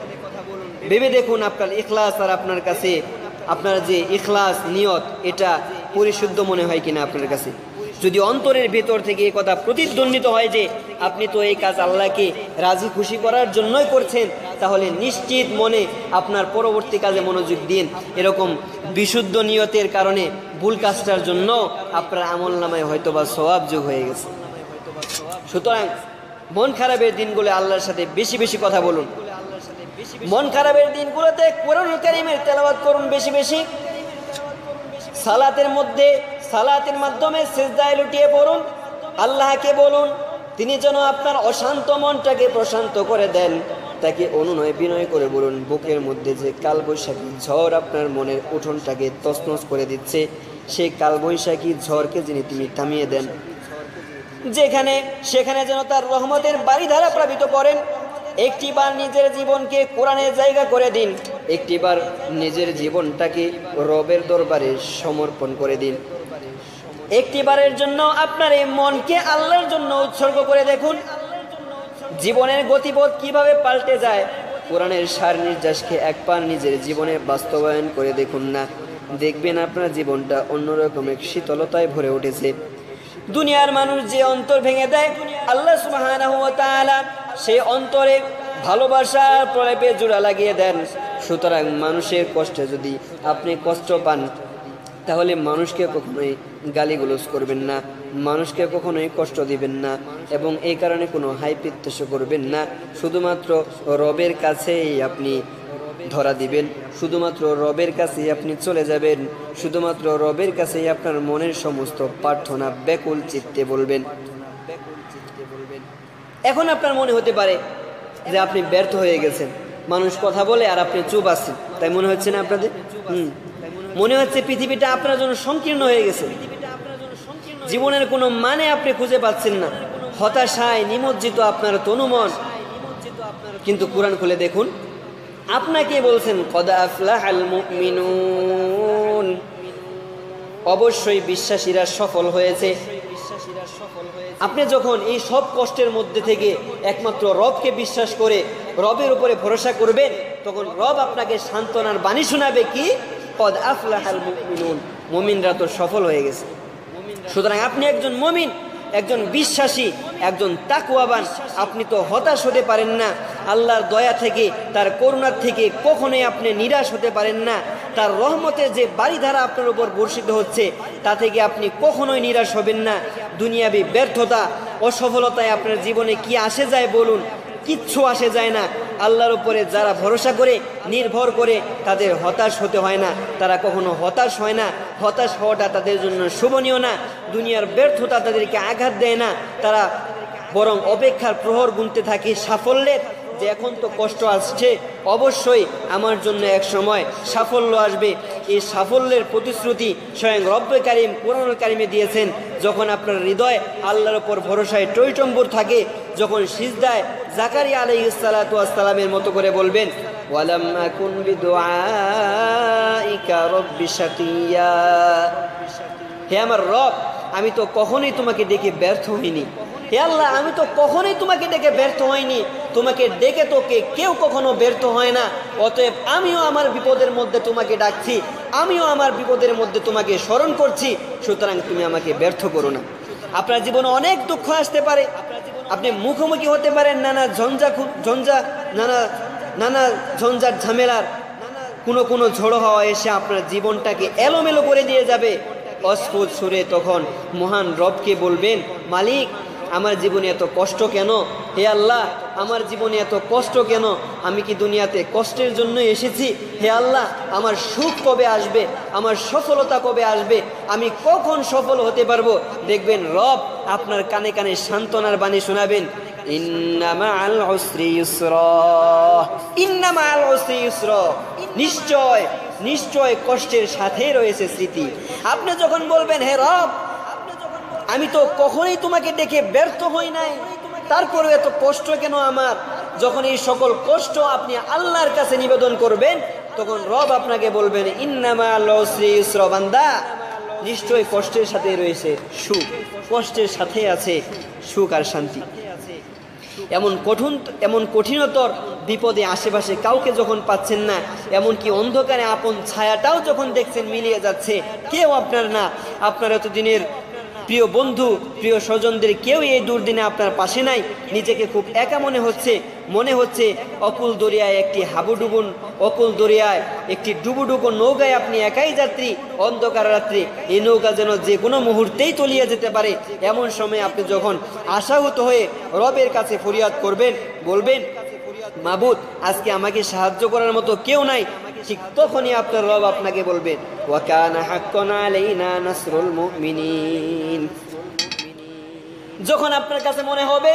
ভেবে দেখুন আপনার ইখলাস আর আপনার কাছে আপনার যে ইখলাস নিয়ত, এটা পরিশুদ্ধ মনে হয় কিনা আপনার কাছে। যদি অন্তরের ভেতর থেকে এই কথা প্রতিধ্বনিত হয় যে আপনি তো এই কাজ আল্লাহকে রাজি খুশি করার জন্যই করছেন, তাহলে নিশ্চিত মনে আপনার পরবর্তী কাজে মনোযোগ দিন। এরকম বিশুদ্ধ নিয়তের কারণে ভুল কাজটার জন্য আপনার আমল নামায় হয়তো বা সওয়াব যোগ হয়ে গেছে। সুতরাং মন খারাপের দিনগুলো আল্লাহর সাথে বেশি বেশি কথা বলুন, মন খারাপের দিনগুলোতে কোরআনুল কারীমের তেলাওয়াত করুন বেশি বেশি, সালাতের মধ্যে সালাতের মাধ্যমে সিজদায় লুটিয়ে পড়ুন, আল্লাহকে বলুন তিনি যেন আপনার অশান্ত মনটাকে প্রশান্ত করে দেন। তাকে অনুনয় বিনয় করে বলুন, বুকের মধ্যে যে কালবৈশাখী ঝড় আপনার মনের উঠোনটাকে তছনছ করে দিচ্ছে, সেই কালবৈশাখী ঝড়কে যিনি তিনি থামিয়ে দেন, যেখানে সেখানে যেন তার রহমতের বাড়িধারা প্লাবিত করেন। একটিবার নিজের জীবনকে কোরআনের জায়গা করে দিন, একটিবার নিজের জীবনটাকে রবের দরবারে সমর্পণ করে দিন, একটিবারের জন্য আপনার এই মনকে আল্লাহর জন্য উৎসর্গ করে দেখুন জীবনের গতিপথ কিভাবে পাল্টে যায়। কোরআনের সার নির্যাসকে একবার নিজের জীবনে বাস্তবায়ন করে দেখুন না, দেখবেন আপনার জীবনটা অন্যরকম এক শীতলতায় ভরে উঠেছে। দুনিয়ার মানুষ যে অন্তর ভেঙে দেয়, আল্লাহ সুবহানাহু ওয়া তাআলা সেই অন্তরে ভালোবাসার প্রলেপে জোড়া লাগিয়ে দেন। সুতরাং মানুষের কষ্টে যদি আপনি কষ্ট পান, তাহলে মানুষকে কখনোই গালিগুলোজ করবেন না, মানুষকে কখনোই কষ্ট দিবেন না, এবং এই কারণে কোনো হাই প্রত্যাশ করবেন না। শুধুমাত্র রবের কাছেই আপনি ধরা দিবেন, শুধুমাত্র রবের কাছেই আপনি চলে যাবেন, শুধুমাত্র রবের কাছেই আপনার মনের সমস্ত প্রার্থনা ব্যাকুল চিত্তে বলবেন। এখন আপনার মনে হতে পারে যে আপনি ব্যর্থ হয়ে গেছেন, মানুষ কথা বলে আর আপনি চুপ আছেন, তাই মনে হচ্ছে না আপনাদের? হুম মনে হচ্ছে পৃথিবীটা আপনার জন্য সংকীর্ণ হয়ে গেছে, জীবনের কোনো মানে আপনি খুঁজে পাচ্ছেন না, হতাশায় নিমজ্জিত আপনার তনুমন। কিন্তু কোরআন খুলে দেখুন, আপনাকে বলছেন কদ আফলাহাল মুমিনুন, অবশ্যই বিশ্বাসীরা সফল হয়েছে। আপনি যখন এই সব কষ্টের মধ্যে থেকে একমাত্র রবকে বিশ্বাস করে রবের উপরে ভরসা করবেন, তখন রব আপনাকে সান্ত্বনার বাণী শোনাবে কি, কদ আফলাহাল মুমিনুন, মুমিনরা তো সফল হয়ে গেছে। সুতরাং আপনি একজন মুমিন, একজন বিশ্বাসী, একজন তাকওয়াবান, আপনি তো হতাশ হতে পারেন না। আল্লাহর দয়া থেকে, তার করুণার থেকে কখনোই আপনি নিরাশ হতে পারেন না। তার রহমতের যে বাড়িধারা আপনার উপর বর্ষিত হচ্ছে তা থেকে আপনি কখনোই নিরাশ হবেন না। দুনিয়াবি ব্যর্থতা, অসফলতায় আপনার জীবনে কি আসে যায় বলুন? কিচ্ছু আসে যায় না। আল্লাহর উপরে যারা ভরসা করে, নির্ভর করে, তাদের হতাশ হতে হয় না, তারা কখনো হতাশ হয় না। হতাশ হওয়াটা তাদের জন্য শোভনীয় না। দুনিয়ার ব্যর্থতা তাদেরকে আঘাত দেয় না, তারা বরং অপেক্ষার প্রহর গুনতে থাকে সাফল্যের, যে এখন তো কষ্ট আসছে, অবশ্যই আমার জন্য এক সময় সাফল্য আসবে। এই সাফল্যের প্রতিশ্রুতি স্বয়ং রব্বে কারিম কোরআনুল কারিমে দিয়েছেন। যখন আপনার হৃদয় আল্লাহর ওপর ভরসায় টইটম্বুর থাকে, যখন সিজদায় জাকারিয়া আলাইহিস সালাতু ওয়াস সালামের মতো করে বলবেন, ওয়ালাম আকুন বিদুআইকা রব্বি শাকিয়া, হে আমার রব, আমি তো কখনোই তোমাকে ডেকে ব্যর্থ হইনি। হে আল্লাহ, আমি তো কখনোই তোমাকে ডেকে ব্যর্থ হইনি। তোমাকে ডেকে তোকে কেউ কখনো ব্যর্থ হয় না। অতএব আমিও আমার বিপদের মধ্যে তোমাকে ডাকছি, আমিও আমার বিপদের মধ্যে তোমাকে স্মরণ করছি। সুতরাং তুমি আমাকে ব্যর্থ করো না। আপনার জীবনে অনেক দুঃখ আসতে পারে, আপনি মুখোমুখি হতে পারেন নানা ঝঞ্ঝা ঝঞ্ঝা নানা নানা ঝঞ্ঝাট ঝামেলার। কোনো কোনো ঝোড়ো হাওয়া এসে আপনার জীবনটাকে এলোমেলো করে দিয়ে যাবে। অস্ফুট সুরে তখন মহান রবকে বলবেন, মালিক, আমার জীবনে এত কষ্ট কেন? হে আল্লাহ, আমার জীবনে এত কষ্ট কেন? আমি কি দুনিয়াতে কষ্টের জন্য এসেছি? হে আল্লাহ, আমার সুখ কবে আসবে? আমার সফলতা কবে আসবে? আমি কখন সফল হতে পারবো? দেখবেন রব আপনার কানে কানে সান্ত্বনার বাণী শোনাবেন, ইন্না মাআল উসরি ইউসরা, ইন্না মাআল উসরি ইউসরা, নিশ্চয় নিশ্চয় কষ্টের সাথে রয়েছে স্মৃতি। আপনি যখন বলবেন, হে রব, আমি তো কখনোই তোমাকে দেখে ব্যর্থ হই নাই, তারপরে এত কষ্ট কেন আমার? যখন এই সকল কষ্ট আপনি আল্লাহর কাছে নিবেদন করবেন, তখন রব আপনাকে বলবেন, ইন্না মাআল উসরি ইউসরা, বান্দা, নিশ্চয় কষ্টের সাথে রয়েছে সুখ, কষ্টের সাথে আছে সুখ আর শান্তি। এমন কঠিন এমন কঠিনতর বিপদে আশেপাশে কাউকে যখন পাচ্ছেন না, এমনকি অন্ধকারে আপন ছায়াটাও যখন দেখছেন মিলিয়ে যাচ্ছে, কেউ আপনার না, আপনার এতদিনের প্রিয় বন্ধু, প্রিয় স্বজনদের কেউ এই দুর্দিনে আপনার পাশে নাই, নিজেকে খুব একা মনে হচ্ছে, মনে হচ্ছে অকুল দরিয়ায় একটি হাবুডুবুন অকুল দরিয়ায় একটি ডুবুডুবু নৌকায় আপনি একাই যাত্রী, অন্ধকার রাত্রি, এই নৌকা যেন যে কোনো মুহূর্তেই তলিয়ে যেতে পারে। এমন সময় আপনি যখন আশাহত হয়ে রবের কাছে ফরিয়াদ করবেন, বলবেন, মাবুদ, আজকে আমাকে সাহায্য করার মতো কেউ নাই, ঠিক তখনই আপনার রব আপনাকে বলবেন, ওয়া কানা হাক্কান আলাইনা নাসরুল মুমিনিন। যখন আপনার কাছে মনে হবে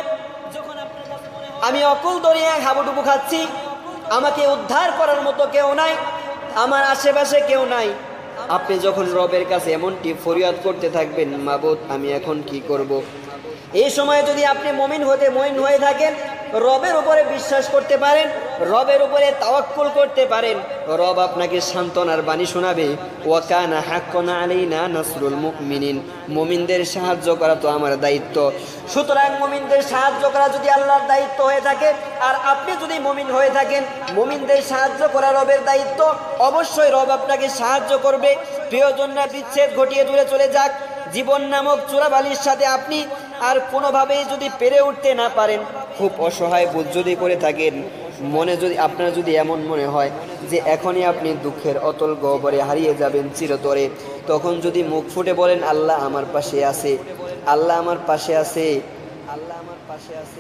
আমি অকুল দরিয়ায় হাবুডুবু খাচ্ছি, আমাকে উদ্ধার করার মতো কেউ নাই, আমার আশেপাশে কেউ নাই, আপনি যখন রবের কাছে এমনটি ফরিয়াদ করতে থাকবেন, মাবুদ, আমি এখন কি করব? এই সময় যদি আপনি মুমিন হতে মুমিন হয়ে থাকেন, রবের উপরে বিশ্বাস করতে পারেন, রবের উপরে তাওয়াক্কুল করতে পারেন, রব আপনাকে সান্ত্বনার বাণী শোনাবে, ওয়া কানা হাক্কান আলাইনা নাসরুল মুমিনিন, মুমিনদের সাহায্য করা তো আমার দায়িত্ব। সুতরাং মুমিনদের সাহায্য করা যদি আল্লাহর দায়িত্ব হয়ে থাকে, আর আপনি যদি মুমিন হয়ে থাকেন, মুমিনদের সাহায্য করা রবের দায়িত্ব, অবশ্যই রব আপনাকে সাহায্য করবে। প্রিয়জনরা বিচ্ছেদ ঘটিয়ে দূরে চলে যাক, জীবন নামক চোরাবালির সাথে আপনি আর কোনোভাবেই যদি পেরে উঠতে না পারেন, খুব অসহায় বোধ যদি করে থাকেন, মনে যদি আপনার যদি এমন মনে হয় যে এখনই আপনি দুঃখের অতল গহ্বরে হারিয়ে যাবেন চিরতরে, তখন যদি মুখ ফুটে বলেন, আল্লাহ আমার পাশে আছে, আল্লাহ আমার পাশে আছে, আল্লাহ আমার পাশে আছে,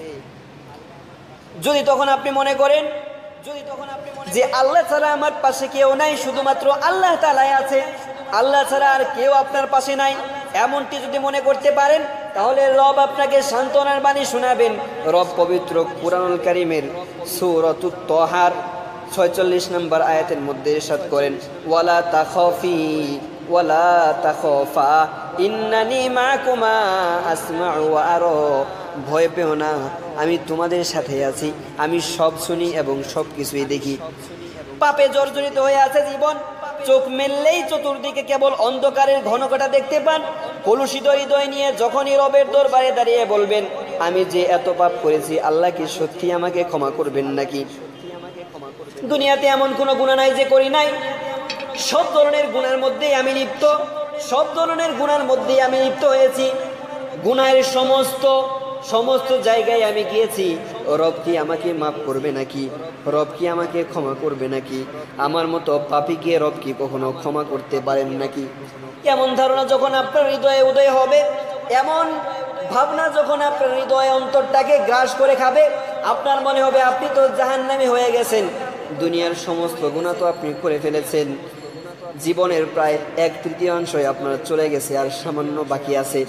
যদি তখন আপনি মনে করেন যদি তখন আপনি যে আল্লাহ ছাড়া আমার পাশে কেউ নাই, শুধুমাত্র আল্লাহ তাআলাই আছে, আল্লাহ ছাড়া আর কেউ আপনার পাশে নাই, এমনটি যদি মনে করতে পারেন, তাহলে রব আপনাকে সান্ত্বনার বাণী শোনাবেন। রব পবিত্র কুরআনুল কারীমের সূরাতুত তাহার ছয়চল্লিশ নম্বর আয়াতের মধ্যে ইরশাদ করেন, ওয়ালা তাখাফি ওয়ালা তাখাফা ইন্নানি মাকুমা আসমাউ ওয়া আরা, ভয় পেও না, আমি তোমাদের সাথে আছি, আমি সব শুনি এবং সব কিছুই দেখি। পাপে জর্জরিত হয়ে আছে জীবন, চোখ মেললেই চতুর্দিকে কেবল অন্ধকারের ঘনঘটা দেখতে পান। কলুষিত হৃদয় নিয়ে যখনই রবের দরবারে দাঁড়িয়ে বলবেন, আমি যে এত পাপ করেছি, আল্লাহ কি সত্যি আমাকে ক্ষমা করবেন নাকি? দুনিয়াতে এমন কোনো গুনাহ নাই যে করি নাই, সব ধরনের গুনার মধ্যেই আমি লিপ্ত, সব ধরনের গুনার মধ্যেই আমি লিপ্ত হয়েছি। গুনাহের সমস্ত সমস্ত জায়গায় আমি গিয়েছি। রব কি আমাকে মাফ করবে নাকি? রব কি আমাকে ক্ষমা করবে নাকি? আমার মতো পাপীকে রব কি কখনো ক্ষমা করতে পারেন নাকি? এমন ধারণা যখন আপনার হৃদয়ে উদয় হবে, এমন ভাবনা যখন আপনার হৃদয়ে অন্তরটাকে গ্রাস করে খাবে, আপনার মনে হবে আপনি তো জাহান্নামী হয়ে গেছেন। দুনিয়ার সমস্ত গুনাহ তো আপনি করে ফেলেছেন, জীবনের প্রায় এক তৃতীয়াংশই আপনার চলে গেছে, আর সামান্য বাকি আছে।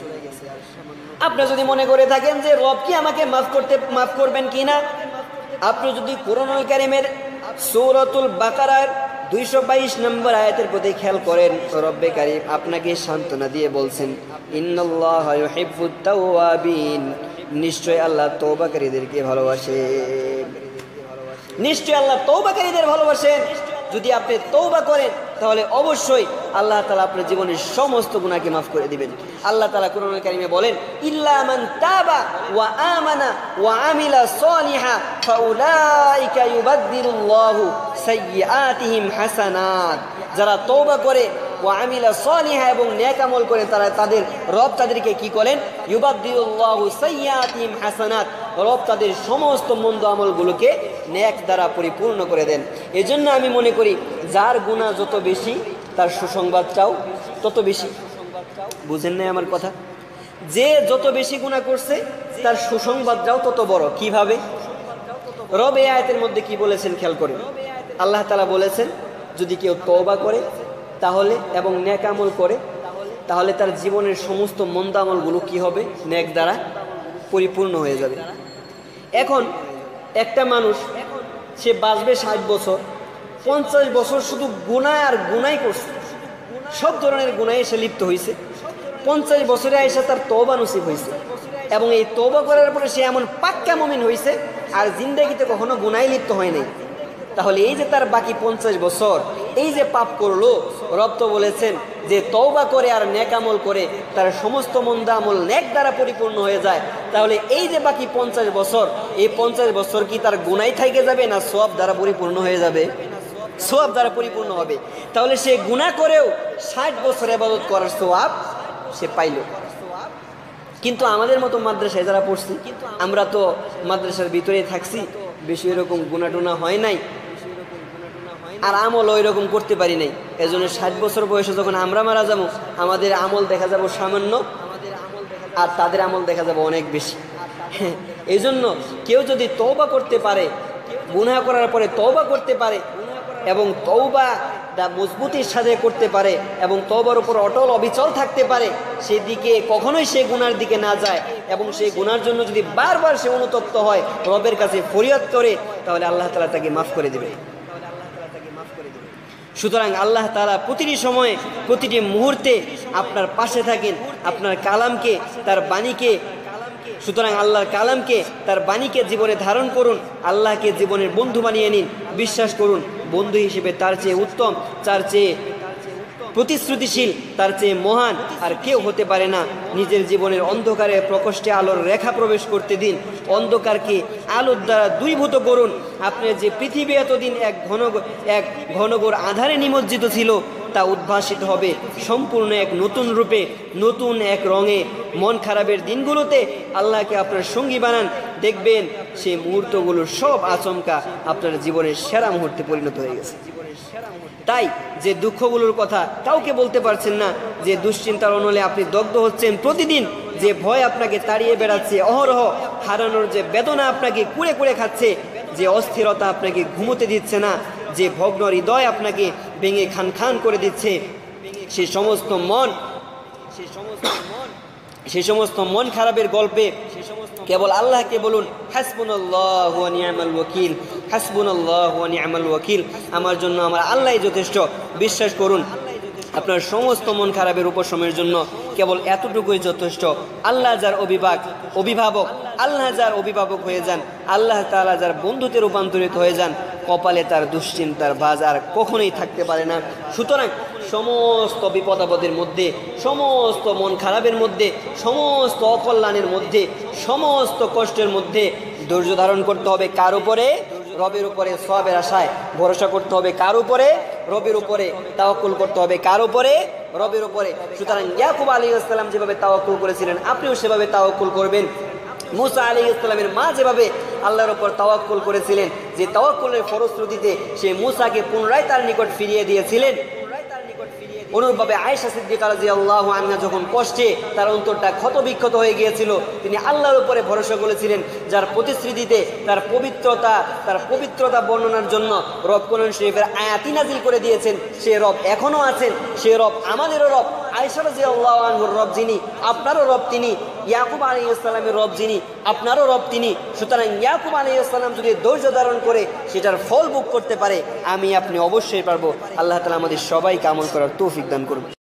আপনি যদি মনে করে থাকেন যে রব কি আমাকে মাফ করতে মাফ করবেন কিনা, আপনি যদি কুরআনুল কারীমের সূরাতুল বাকারার দুইশো বাইশ নম্বর আয়াতের প্রতি খেয়াল করেন, রব্বে কারীম আপনাকে সান্ত্বনা দিয়ে বলছেন, ইন্নাল্লাহা ইউহিব্বুত তাওয়াবিন, নিশ্চয় আল্লাহ তওবাকারীদেরকে ভালোবাসেন। নিশ্চয় আল্লাহ তওবাকারীদের ভালোবাসেন। যদি আপনি তওবা করেন তাহলে অবশ্যই আল্লাহ তাআলা আপনার জীবনের সমস্ত গুনাহকে মাফ করে দিবেন। আল্লাহ তাআলা কুরআনুল কারীমে বলেন, ইল্লা মান তাবা ওয়া আমানা ওয়া আমিলা সলিহা ফাউলাইকা ইউবাদদিলুল্লাহু সাইয়্যাতিহিম হাসানাত। যারা তওবা করে ওয়া আমিলা সলিহা এবং নেক আমল করে, তারা তাদের রব তাদেরকে কি করেন? ইউবাদদিলুল্লাহু সাইয়্যাতিহিম হাসানাত। রব তাদের সমস্ত মন্দ আমলগুলোকে নেক দ্বারা পরিপূর্ণ করে দেন। এজন্য আমি মনে করি যার গুনাহ যত বেশি তার সুসংবাদটাও তত বেশি। বুঝেন না আমার কথা? যে যত বেশি গুনাহ করছে তার সুসংবাদটাও তত বড়। কিভাবে? রব এই আয়াতের মধ্যে কি বলেছেন খেয়াল করেন। আল্লাহ তাআলা বলেছেন, যদি কেউ তওবা করে তাহলে এবং নেক আমল করে, তাহলে তার জীবনের সমস্ত মন্দ আমলগুলো কি হবে? নেক দ্বারা পরিপূর্ণ হয়ে যাবে। এখন একটা মানুষ সে বাঁচবে ষাট বছর, পঞ্চাশ বছর শুধু গুনাহ আর গুনাহ করছে, সব ধরনের গুনাহে সে লিপ্ত হয়েছে। পঞ্চাশ বছরে আইসা তার তওবা নসিব হয়েছে, এবং এই তওবা করার পরে সে এমন পাক্কা মুমিন হয়েছে আর জিন্দেগিতে কখনো গুনাহে লিপ্ত হয় নাই। তাহলে এই যে তার বাকি পঞ্চাশ বছর এই যে পাপ করলো, রব তো বলেছেন যে তওবা করে আর নেক আমল করে তার সমস্ত মন্দ আমল নেক দ্বারা পরিপূর্ণ হয়ে যায়। তাহলে এই যে বাকি পঞ্চাশ বছর, এই পঞ্চাশ বছর কি তার গুনাহ থেকে যাবে না সওয়াব দ্বারা পরিপূর্ণ হয়ে যাবে? সওয়াব দ্বারা পরিপূর্ণ হবে। তাহলে সে গুনাহ করেও ষাট বছর ইবাদত করার সওয়াব সে পাইল। কিন্তু আমাদের মতো মাদ্রাসায় যারা পড়ছি, আমরা তো মাদ্রাসার ভিতরেই থাকছি, বেশি এরকম গুনাহ টুনা হয় নাই, আর আমল ওই রকম করতে পারি নাই। এজন্য ষাট বছর বয়সে যখন আমরা মারা যাবো, আমাদের আমল দেখা যাবো সামান্য, আর তাদের আমল দেখা যাবো অনেক বেশি। এই জন্য কেউ যদি তওবা করতে পারে, গুনাহ করার পরে তওবা করতে পারে এবং তওবা দা মজবুতির সাথে করতে পারে এবং তওবার উপর অটল অবিচল থাকতে পারে, সেদিকে কখনোই সে গুনার দিকে না যায়, এবং সেই গুনার জন্য যদি বারবার সে অনুতপ্ত হয়, রবের কাছে ফরিয়াদ করে, তাহলে আল্লাহ তাআলা তাকে মাফ করে দেবে। সুতরাং আল্লাহ তাআলা প্রতিটি সময়ে প্রতিটি মুহূর্তে আপনার পাশে থাকেন, আপনার কালামকে তার বাণীকে, সুতরাং আল্লাহর কালামকে তার বাণীকে জীবনে ধারণ করুন, আল্লাহকে জীবনের বন্ধু বানিয়ে নিন, বিশ্বাস করুন বন্ধু হিসেবে তার চেয়ে উত্তম, তার চেয়ে প্রতিশ্রুতিশীল, তার চেয়ে মহান আর কেউ হতে পারে না। নিজের জীবনের অন্ধকারে প্রকোষ্ঠে আলোর রেখা প্রবেশ করতে দিন, অন্ধকারকে আলোর দ্বারা দুইভূত করুন। আপনার যে পৃথিবী এতদিন এক ঘন এক ঘনঘোর আধারে নিমজ্জিত ছিল, তা উদ্ভাসিত হবে সম্পূর্ণ এক নতুন রূপে, নতুন এক রঙে। মন খারাপের দিনগুলোতে আল্লাহকে আপনার সঙ্গী বানান, দেখবেন সেই মুহূর্তগুলো সব আচমকা আপনার জীবনের সেরা মুহূর্তে পরিণত হয়ে গেছে। তাই যে দুঃখগুলোর কথা কাউকে বলতে পারছেন না, যে দুশ্চিন্তার অনলে আপনি দগ্ধ হচ্ছেন প্রতিদিন, যে ভয় আপনাকে তাড়িয়ে বেড়াচ্ছে অহরহ, হারানোর যে বেদনা আপনাকে কুড়ে কুড়ে খাচ্ছে, যে অস্থিরতা আপনাকে ঘুমোতে দিচ্ছে না, যে ভগ্ন হৃদয় আপনাকে ভেঙে খান খান করে দিচ্ছে, সে সমস্ত মন সে সমস্ত মন সে সমস্ত মন খারাপের গল্পে কেবল আল্লাহকে বলুন, হাসবুনাল্লাহু ওয়া নি'মাল ওয়াকিল, হাসবুনাল্লাহু ওয়া নি'মাল ওয়াকিল, আমার জন্য আমার আল্লাহই যথেষ্ট। বিশ্বাস করুন আপনার সমস্ত মন খারাপের উপশমের জন্য কেবল এতটুকুই যথেষ্ট। আল্লাহ যার অভিভাবক অভিভাবক আল্লাহ যার অভিভাবক হয়ে যান, আল্লাহ তাআলা যার বন্ধুতে রূপান্তরিত হয়ে যান, কপালে তার দুশ্চিন্তার ভাঁজ আর কখনোই থাকতে পারে না। সুতরাং সমস্ত বিপদ আপদের মধ্যে, সমস্ত মন খারাপের মধ্যে, সমস্ত অকল্যাণের মধ্যে, সমস্ত কষ্টের মধ্যে ধৈর্য ধারণ করতে হবে কার উপরে? রবের উপরে। সওয়াবের আশায় ভরসা করতে হবে কার উপরে? রবের উপরে তাওয়াক্কুল করতে হবে। কার উপরে? রবের উপরে। সুতরাং ইয়াকুব আলাইহিস সালাম যেভাবে তাওয়াক্কুল করেছিলেন আপনিও সেভাবে তাওয়াক্কুল করবেন। মুসা আলাইহিস সালামের মা যেভাবে আল্লাহর উপর তাওয়াক্কুল করেছিলেন, যে তাওয়াক্কুলের ফলশ্রুতিতে সে মুসাকে পুনরায় তার নিকট ফিরিয়ে দিয়েছিলেন, অনুরূপভাবে আয়েশা সিদ্দিকা রাদিয়াল্লাহু আনহা যখন কষ্টে তার অন্তরটা ক্ষতবিক্ষত হয়ে গিয়েছিল, তিনি আল্লাহর উপরে ভরসা করেছিলেন, যার প্রতিশ্রুতিতে তার পবিত্রতা তার পবিত্রতা বর্ণনার জন্য রব কোরআন শরীফের আয়াতি নাজিল করে দিয়েছেন। সে রব এখনও আছেন, সে রব আমাদেরও রব। আয়েশা রাদিয়াল্লাহু আনহার রব যিনি, আপনারও রব তিনি। ইয়াকুব আলাইহিস সালামের রব যিনি, আপনারও রব তিনি। সুতরাং ইয়াকুব আলাইহিস সালাম যদি ধৈর্য ধারণ করে সেটার ফল ভোগ করতে পারে, আমি আপনি অবশ্যই পারবো। আল্লাহ তাআলা আমাদের সবাইকে আমল করার তৌফিক দান করুন।